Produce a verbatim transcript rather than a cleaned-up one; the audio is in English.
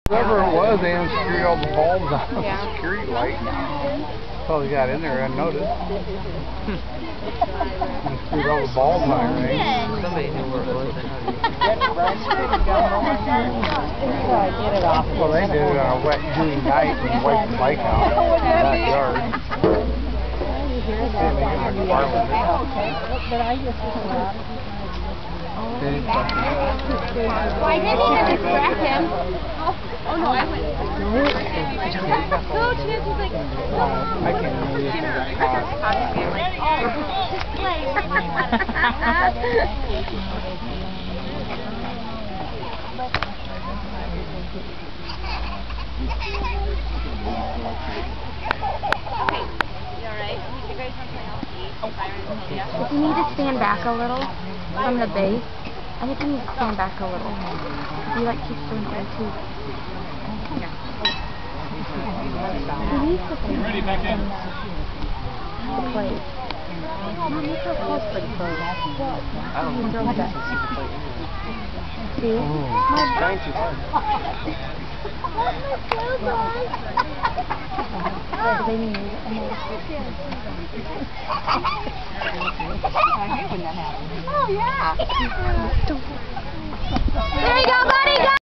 Whoever it was, they unscrewed all the bulbs on the Yeah. security light. Probably got in there unnoticed. Unscrewed all the bulbs on it, right? Somebody knew where it was. Well, they did it on a wet, dewy night and wiped the bike out in the backyard. Why didn't you distract him? Oh no, I went. No, Chance was like, I can't believe If you need to stand back a little from the base, I think you need to stand back a little. You like keep doing there too. You need to stand Ready, back in. the plate. Not make her close pretty close. I don't know. Don't that. See? It's trying too hard. Do they need it? oh yeah. There you go, buddy! Go!